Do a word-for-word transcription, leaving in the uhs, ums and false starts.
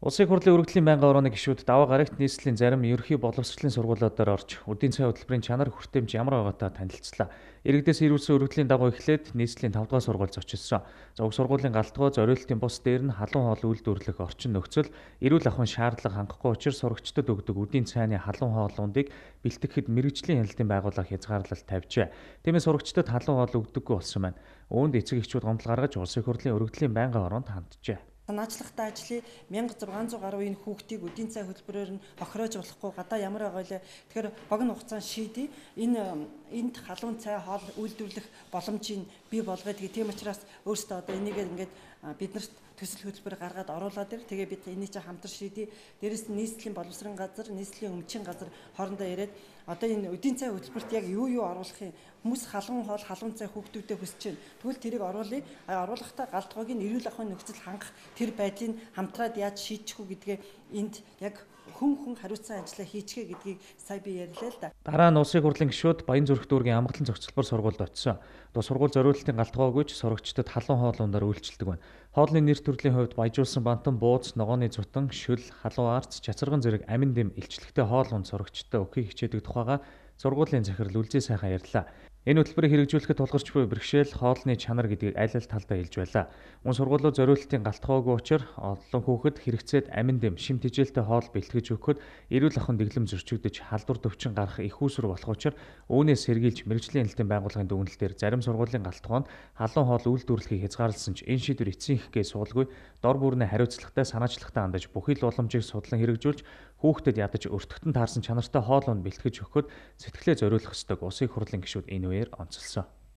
Улсын их хурлын өргөдлийн байнгын орооны гишүүд даваа гарагт нийслэлийн зарим ерөнхий боловсролын сургуулиудаар орж үдийн цай хөтөлбөрийн чанар хүртээмж ямар байгаатай танилцлаа. Иргэдээс ирүүлсэн өргөдлийн дагуу эхлээд нийслэлийн тавд дахь сургууль зочилсон. За уг сургуулийн галтгой зориултын бус дээр нь халуун хоол үйлдвэрлэх орчин нөхцөл эрүүл ахуйн шаардлага хангахгүй учраас сурагчдад өгдөг үдийн цайны халуун хоолундыг бэлтгэхэд мэрэгжлийн хяналтын байгууллага хязгаарлалт тавьжээ. Тиймээс сурагчдад халуун хоол өгдөггүй болсон байна. Үүнд эцэг эхчүүд гомдол гаргаж улсын их хурлын өргөдлийн байнгын ороонд ханджээ. Санаачлагтай ажлыг мянга зургаан зуун гаруй энэ хүүхдийг үдийн цай хөтөлбөрөөр нь хохироож болохгүй гадаа ямар байгаа вэ? Тэгэхээр богино хугацаанд шийдий. Энэ энд халуун цай хоол үйлдвэрлэх боломжийг бий болгоод тийм учраас өөрсдөө одоо энийг ингээд биднэрт төсөл хөтөлбөр гаргаад оруулаад ир. Тэгээ бид энийг чинь хамтар шийдий. Дээрээс нь нийслэлийн боловсрон газар, нийслэлийн өмчийн газар хоорондоо ирээд одоо энэ үдийн цай хөтөлбөрт яг юу юу оруулах юм? Хүмүүс халуун хоол, халуун цай хүүхдүүдэд хүсэж байна. Тэгвэл тэрийг оруулъя. А оруулахдаа галтгойг нь эрүүл ахуйн нөхцөл хангах тэр байдлыг хамтраад яаж шийдэх үү гэдгээ энд яг хүн хүн хариуцсан ажиллаа хийчихэ гэдгийг сая би ярьлаа л да. Дараа нь улсын их хурлын гишүүд Баянзүрх дүүргийн амгалан цогцлбор сургуульд очсон. Дуу сургууль зориулалтын галтгойгүйч сурагчдад халуун хоолундаар үйлчилдэг байна. Хоолны нэр төрлийн хувьд баяжуулсан бантан, бууз, ногооны зутан, шүл, халуун арц, чацарган зэрэг амин дэм илчлэгтэй хоол унд сурагчдад өгөхийг хичээдэг тухайга сургуулийн захирал Үлзий сайхан ярьлаа. Энэ хөтөлбөрийг хэрэгжүүлэхэд тулгарч буй бэрхшээл хоолны чанар гэдгийг аль аль талдаа хэлж байлаа. Мөн сургуулиуд зориулалтын галтгойгүй учраас олон хүүхэд хэрэгцээд амин дэм, шим тэжээлтэй хоол бэлтгэж өгөхөд эрүүл ахуйн дэглэм зөрчигдөж халдвар төвчин гарах их үүсвэр болох учраас үүнээс сэргийлж мэрэгжлийн хяналтын байгууллагын дүгнэлт дээр зарим сургуулийн галтгоонд халуун хоол үйлдвэрлэхийг хязгаарласан ч энэ шийдвэр эцсийн ихгээ суулгүй дор бүрнээ хариуцлагатай санаачлагтай хандаж бүхий л уламжийг судлан хэрэгжүүлж хүүхдэд ядаж өртөгтөн таарсан чанартай хоол унд бэлтгэж өгөхөд сэтгэлээ зориулах ёстой улсын их хурлын гишүүд энэ үеэр онцолсон.